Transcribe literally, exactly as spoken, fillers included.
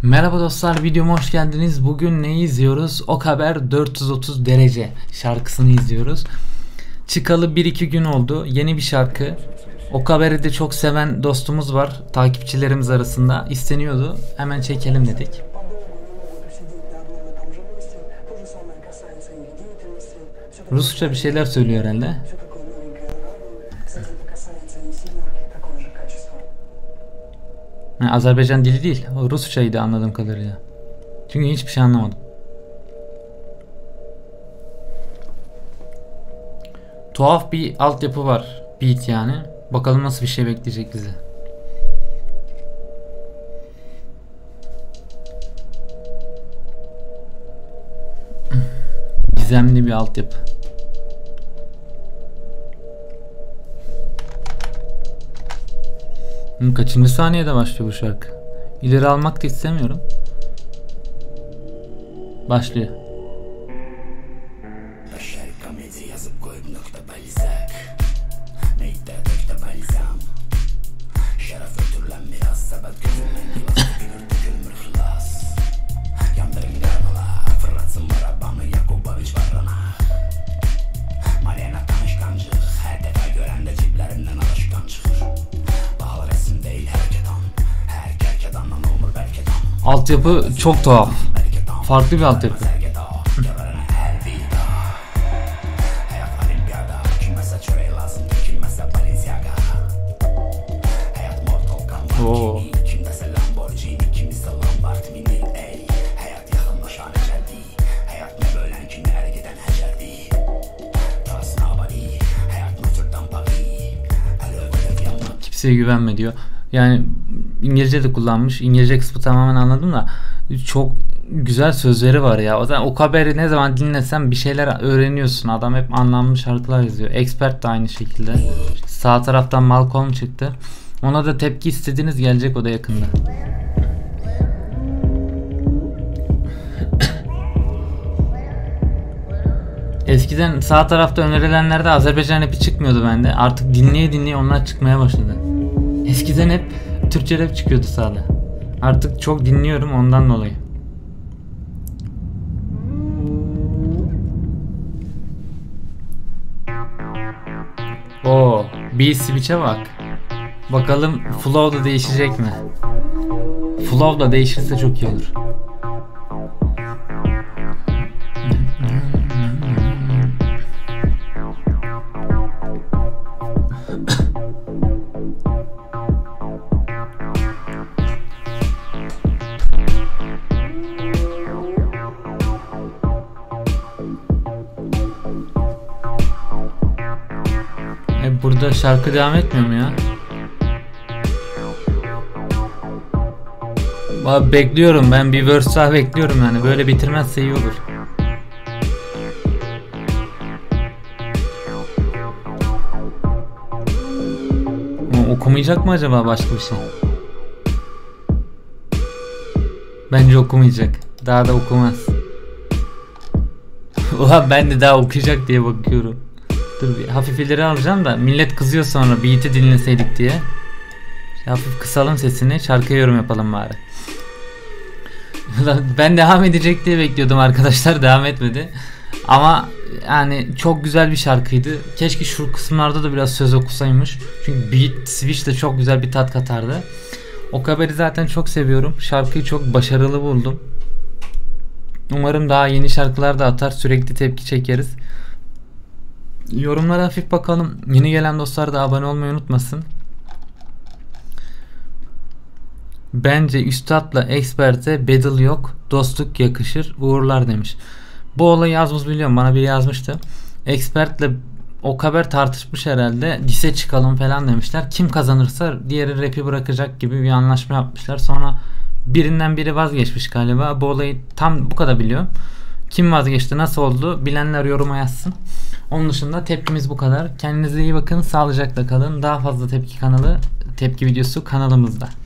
Merhaba dostlar, videoma hoş geldiniz. Bugün neyi izliyoruz? Ok Haber dört yüz otuz derece şarkısını izliyoruz. Çıkalı bir iki gün oldu. Yeni bir şarkı. Ok Haber'i de çok seven dostumuz var. Takipçilerimiz arasında isteniyordu. Hemen çekelim dedik. Rusça bir şeyler söylüyor herhalde. Ha, Azerbaycan dili değil. O Rusçaydı anladığım kadarıyla. Çünkü hiçbir şey anlamadım. Tuhaf bir altyapı var. Beat yani. Bakalım nasıl bir şey bekleyecek bizi. Gizemli bir altyapı. Kaçıncı saniyede başlıyor bu şarkı? İleri almak da istemiyorum. Başlıyor. Altyapı çok tuhaf. Farklı bir altyapı. Oo. Kimseye güvenme diyor. Yani İngilizce de kullanmış. İngilizce kısmı tamamen anladım da çok güzel sözleri var ya. O zaman Ok Haber'i ne zaman dinlesen bir şeyler öğreniyorsun. Adam hep anlamlı şarkılar yazıyor. Expert de aynı şekilde. Sağ taraftan Malcolm çıktı. Ona da tepki istediğiniz gelecek, o da yakında. Eskiden sağ tarafta önerilenlerde Azerbaycan rapi çıkmıyordu bende. Artık dinleye dinleye onlar çıkmaya başladı. Eskiden hep Türkçe rap çıkıyordu sağda. Artık çok dinliyorum ondan dolayı. Oo, bir switch'e bak. Bakalım flow da değişecek mi? Flow da değişirse çok iyi olur. E burada şarkı devam etmiyor mu ya? Abi bekliyorum, ben bir verse daha bekliyorum yani, böyle bitirmezse iyi olur. O, okumayacak mı acaba başka bir şey? Bence okumayacak. Daha da okumaz. Ulan ben de daha okuyacak diye bakıyorum. Dur bir hafif ileri alacağım da millet kızıyor sonra beat'i dinleseydik diye. Hafif kısalım sesini, şarkıya yorum yapalım bari. Ben devam edecek diye bekliyordum arkadaşlar, devam etmedi. Ama yani çok güzel bir şarkıydı. Keşke şu kısımlarda da biraz söz okusaymış. Çünkü beat switch de çok güzel bir tat katardı. Ok Haber'i zaten çok seviyorum. Şarkıyı çok başarılı buldum. Umarım daha yeni şarkılar da atar, sürekli tepki çekeriz. Yorumlara hafif bakalım. Yeni gelen dostlar da abone olmayı unutmasın. Bence üstadla experte battle yok. Dostluk yakışır. Uğurlar demiş. Bu olayı yazmış, biliyorum. Bana biri yazmıştı. Expertle Ok Haber tartışmış herhalde. Dise çıkalım falan demişler. Kim kazanırsa diğeri rapi bırakacak gibi bir anlaşma yapmışlar. Sonra birinden biri vazgeçmiş galiba. Bu olayı tam bu kadar biliyorum. Kim vazgeçti, nasıl oldu, bilenler yoruma yazsın. Onun dışında tepkimiz bu kadar. Kendinize iyi bakın. Sağlıcakla kalın. Daha fazla tepki kanalı, tepki videosu kanalımızda.